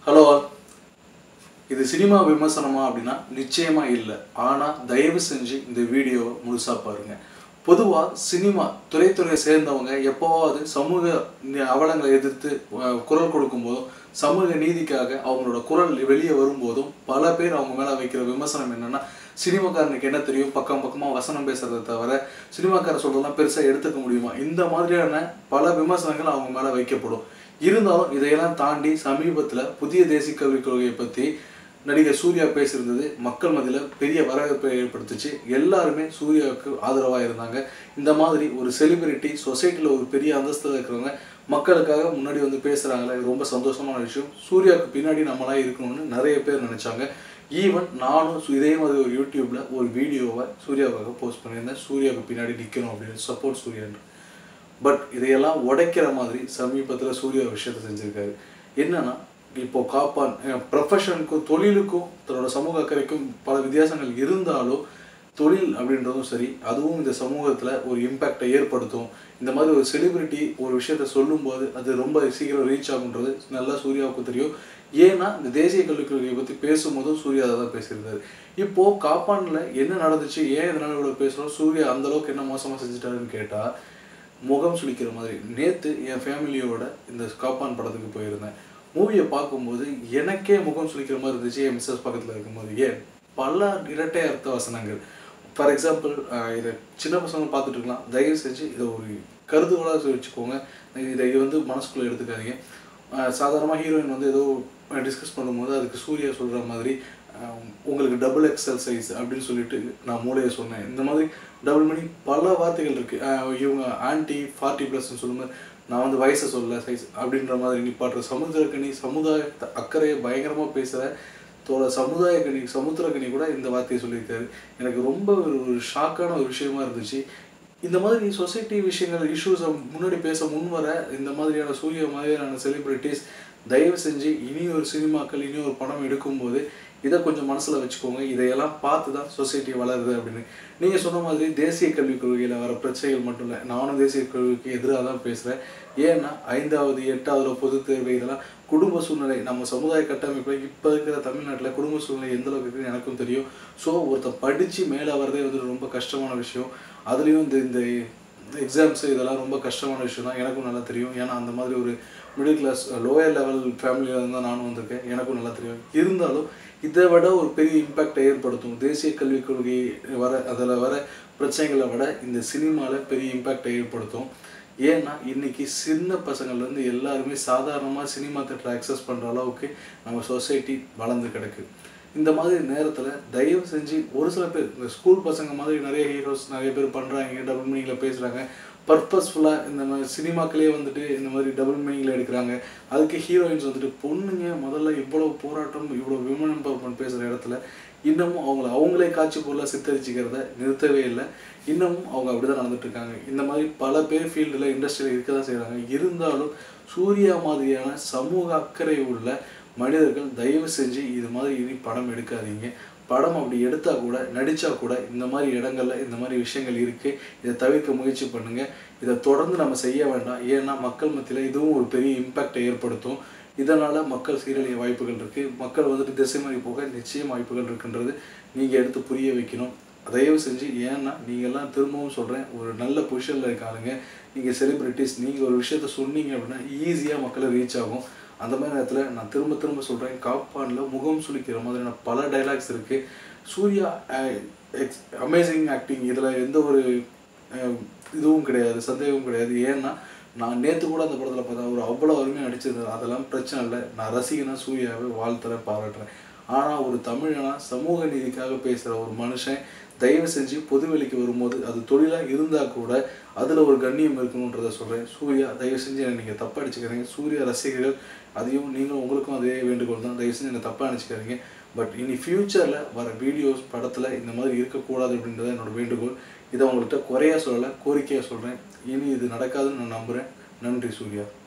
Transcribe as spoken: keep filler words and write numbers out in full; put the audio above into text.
Hello all. இது cinema விமர்சனமா அப்படின்னா நிச்சயமா இல்லை. ஆனால் தயவு செஞ்சு இந்த வீடியோவை முழுசாக பாருங்கள். பொதுவாக சினிமா துறைத்துறையை சேர்ந்தவங்க எப்போவாவது சமூக அவலங்களை எதிர்த்து குரல் கொடுக்கும்போதும் சமூக நீதிக்காக அவங்களோட குரல் வெளியே வரும்போதும் பல பேர் அவங்க மேலே வைக்கிற விமர்சனம் என்னென்னா, சினிமாக்காரனுக்கு என்ன தெரியும், பக்கம் பக்கமாக வசனம் பேசுறதை தவிர சினிமாக்காரர் சொல்றதெல்லாம் பெருசாக எடுத்துக்க முடியுமா, இந்த மாதிரியான பல விமர்சனங்கள் அவங்க மேலே வைக்கப்படும். இருந்தாலும் இதையெல்லாம் தாண்டி சமீபத்தில் புதிய தேசிய கல்விக் கொள்கையை பற்றி நடிகர் சூர்யா பேசியிருந்தது மக்கள் மத்தியில் பெரிய வரவேற்பை ஏற்படுத்துச்சு. எல்லாருமே சூர்யாவுக்கு ஆதரவாக இருந்தாங்க. இந்த மாதிரி ஒரு செலிபிரிட்டி சொசைட்டியில் ஒரு பெரிய அந்தஸ்தில் இருக்கிறவங்க மக்களுக்காக முன்னாடி வந்து பேசுகிறாங்களே, ரொம்ப சந்தோஷமான விஷயம். சூர்யாவுக்கு பின்னாடி நம்மளாம் இருக்கணும்னு நிறைய பேர் நினச்சாங்க. ஈவன் நானும் இதே மாதிரி ஒரு யூடியூப்பில் ஒரு வீடியோவை சூர்யாவுக்காக போஸ்ட் பண்ணியிருந்தேன், சூர்யாவுக்கு பின்னாடி நிற்கணும் அப்படின்னு, சப்போர்ட் சூர்யான்னு. பட் இதையெல்லாம் உடைக்கிற மாதிரி சமீபத்தில் சூர்யா விஷயத்தை செஞ்சுருக்காரு. என்னன்னா, இப்போது காப்பான் ப்ரொஃபஷனுக்கும் தொழிலுக்கும் தன்னோட சமூக அக்கறைக்கும் பல வித்தியாசங்கள் இருந்தாலும் தொழில் அப்படின்றதும் சரி, அதுவும் இந்த சமூகத்தில் ஒரு இம்பேக்டை ஏற்படுத்தும். இந்த மாதிரி ஒரு செலிபிரிட்டி ஒரு விஷயத்த சொல்லும்போது அது ரொம்ப சீக்கிரம் ரீச் ஆகுன்றது நல்லா சூர்யாவுக்கு தெரியும். ஏன்னா இந்த தேசிய கல்விக் கொள்கையை பற்றி பேசும்போதும் சூர்யா அதை தான் பேசியிருந்தார். இப்போது காப்பானில் என்ன நடந்துச்சு, ஏன் இதனால் இவ்வளோ பேசுகிறோம், சூர்யா அந்தளவுக்கு என்ன மோசமாக செஞ்சுட்டாருன்னு கேட்டால் முகம் சுளிக்கிற மாதிரி. நேற்று என் ஃபேமிலியோட இந்த காப்பான் படத்துக்கு போயிருந்தேன். மூவியை பார்க்கும்போது எனக்கே முகம் சுளிக்கிற மாதிரி இருந்துச்சு, என் மிஸ்ஸஸ் பக்கத்தில் இருக்கும்போது. ஏன் பல இரட்டை அர்த்த வசனங்கள். ஃபார் எக்ஸாம்பிள், இதை சின்ன பசங்க பார்த்துட்டு இருக்கலாம், தயவு செஞ்சு இதை ஒரு கருதுகோளாக வச்சுக்கோங்க, இதை வந்து மனசுக்குள்ளே எடுத்துக்காதீங்க. சாதாரணமாக ஹீரோயின் வந்து ஏதோ டிஸ்கஸ் பண்ணும்போது அதுக்கு சூர்யா சொல்கிற மாதிரி உங்களுக்கு டபுள் எக்ஸல் சைஸ் அப்படின்னு சொல்லிட்டு நான் மூளையை சொன்னேன். இந்த மாதிரி டபுள் மணி பல வார்த்தைகள் இருக்குது. இவங்க ஆன்டி ஃபார்ட்டி ப்ளஸ்ன்னு சொல்லும்போது நான் வந்து வயசை சொல்ல சைஸ் அப்படின்ற மாதிரி நிப்பாட்டுற சமுத்திரக்கனி, சமுதாயத்தை அக்கறையை பயங்கரமாக பேசுகிற தோட சமுதாயக்கனி சமுத்திரக்கனி கூட இந்த வார்த்தையை சொல்லியிருக்காரு. எனக்கு ரொம்ப ஒரு ஷாக்கான ஒரு விஷயமா இருந்துச்சு. இந்த மாதிரி சொசைட்டி விஷயங்கள் இஷ்யூஸை முன்னாடி பேச முன்வர இந்த மாதிரியான சூரிய மாதிரியான செலிப்ரிட்டிஸ் தயவு செஞ்சு இனி ஒரு சினிமாக்கள் இனி ஒரு படம் எடுக்கும்போது இதை கொஞ்சம் மனசில் வச்சுக்கோங்க. இதையெல்லாம் பார்த்து தான் சொசைட்டி வளருது அப்படின்னு. நீங்கள் சொன்ன மாதிரி தேசிய கல்விக் கொள்கையில் வர பிரச்சனைகள் மட்டும் இல்லை, நானும் தேசிய கல்விக்கு எதிராக தான் பேசுகிறேன். ஏன்னா ஐந்தாவது எட்டாவது பொது தேர்வு இதெல்லாம் குடும்ப சூழ்நிலை, நம்ம சமுதாய கட்டமைப்பில் இப்போ இருக்கிற தமிழ்நாட்டில் குடும்ப சூழ்நிலை எந்த அளவுக்கு இருக்குன்னு எனக்கும் தெரியும். ஸோ ஒருத்தர் படித்து மேலே வரதே வந்து ரொம்ப கஷ்டமான விஷயம். அதுலேயும் இந்த இந்த எக்ஸாம்ஸு இதெல்லாம் ரொம்ப கஷ்டமான விஷயம் தான், எனக்கும் நல்லா தெரியும். ஏன்னா அந்த மாதிரி ஒரு மிடில் கிளாஸ் லோயர் லெவல் ஃபேமிலியில் இருந்தால் நானும் வந்திருக்கேன், எனக்கும் நல்லா தெரியும். இருந்தாலும் இதை விட ஒரு பெரிய இம்பேக்டை ஏற்படுத்தும் தேசிய கல்விக் கொள்கை வர அதில் வர பிரச்சனைகளை விட இந்த சினிமாவில் பெரிய இம்பேக்டை ஏற்படுத்தும். ஏன்னா இன்றைக்கி சின்ன பசங்கள்லேருந்து எல்லாருமே சாதாரணமாக சினிமா தேட்டரை அக்சஸ் பண்ணுற அளவுக்கு நம்ம சொசைட்டி வளர்ந்து கிடக்கு. இந்த மாதிரி நேரத்தில் தயவு செஞ்சு ஒரு சில பேர் இந்த ஸ்கூல் பசங்க மாதிரி நிறைய ஹீரோஸ் நிறைய பேர் பண்ணுறாங்க, டபுள் மீனிங்கில் பேசுகிறாங்க, பர்பஸ்ஃபுல்லாக இந்த மாதிரி சினிமாக்களே வந்துட்டு இந்த மாதிரி டபுள் மீனிங்கில் எடுக்கிறாங்க. அதுக்கு ஹீரோயின்ஸ் வந்துட்டு பொண்ணுங்க முதல்ல இவ்வளோ போராட்டம் இவ்வளோ விமன் எம்பவர்மெண்ட் பேசுகிற இடத்துல இன்னமும் அவங்கள அவங்களே காட்சி பொருளாக சித்தரிச்சிக்கிறத நிறுத்தவே இல்லை. இன்னமும் அவங்க அப்படி தான் நடந்துட்டுருக்காங்க. இந்த மாதிரி பல பேர் ஃபீல்டில் இண்டஸ்ட்ரியில் இருக்க தான் செய்கிறாங்க. இருந்தாலும் சூர்யா மாதிரியான சமூக அக்கறை உள்ள மனிதர்கள் தயவு செஞ்சு இது மாதிரி இனி படம் எடுக்காதீங்க. படம் அப்படி எடுத்தால் கூட நடித்தா கூட இந்த மாதிரி இடங்களில் இந்த மாதிரி விஷயங்கள் இருக்குது, இதை தவிர்க்க முயற்சி பண்ணுங்கள். இதை தொடர்ந்து நம்ம செய்ய வேண்டாம். ஏன்னா மக்கள் மத்தியில் இதுவும் ஒரு பெரிய இம்பேக்டை ஏற்படுத்தும். இதனால் மக்கள் சீரழிய வாய்ப்புகள் இருக்குது. மக்கள் வந்துட்டு திசை மாறி போக நிச்சயம் வாய்ப்புகள் இருக்குன்றது நீங்கள் எடுத்து புரிய வைக்கணும் தயவு செஞ்சு. ஏன்னா நீங்கள்லாம் திரும்பவும் சொல்கிறேன், ஒரு நல்ல பொசிஷனில் இருக்காங்க, நீங்கள் செலிப்ரிட்டிஸ், நீங்கள் ஒரு விஷயத்த சொன்னீங்க அப்படின்னா ஈஸியாக மக்களை ரீச் ஆகும். அந்த மாதிரி நேரத்தில் நான் திரும்ப திரும்ப சொல்கிறேன், காப்பானில் முகம் சுளிக்கிற மாதிரியான பல டைலாக்ஸ் இருக்குது. சூர்யா எக்ஸ் அமேசிங் ஆக்டிங், இதில் எந்த ஒரு இதுவும் கிடையாது, சந்தேகமும் கிடையாது. ஏன்னா நான் நேற்று கூட அந்த படத்தில் பார்த்தா ஒரு அவ்வளோ அருமையாக நடிச்சிருந்தது. அதெல்லாம் பிரச்சனை இல்லை, நான் ரசிகனாக சூர்யாவை வாழ்த்துறேன், பாராட்டுறேன். ஆனால் ஒரு தமிழனா சமூக நீதிக்காக பேசுகிற ஒரு மனுஷன் தயவு செஞ்சு பொதுவெளிக்கு வரும்போது அது தொழிலாக இருந்தால் கூட அதில் ஒரு கண்ணியம் இருக்கணுன்றதை சொல்கிறேன். சூர்யா தயவு செஞ்சு என்னை நீங்கள் தப்பாக அடிச்சுக்கிறீங்க. சூர்யா ரசிகர்கள் அதையும் நீங்களும் உங்களுக்கும் அதே வேண்டுகோள் தான், தயவு செஞ்சு என்னை தப்பாக அடிச்சுக்காதீங்க. பட் இனி ஃப்யூச்சரில் வர வீடியோஸ் படத்தில் இந்த மாதிரி இருக்கக்கூடாது அப்படின்றத என்னோடய வேண்டுகோள். இதை உங்கள்கிட்ட குறையாக சொல்லலை, கோரிக்கையாக சொல்கிறேன். இனி இது நடக்காதுன்னு நான் நம்புகிறேன். நன்றி சூர்யா.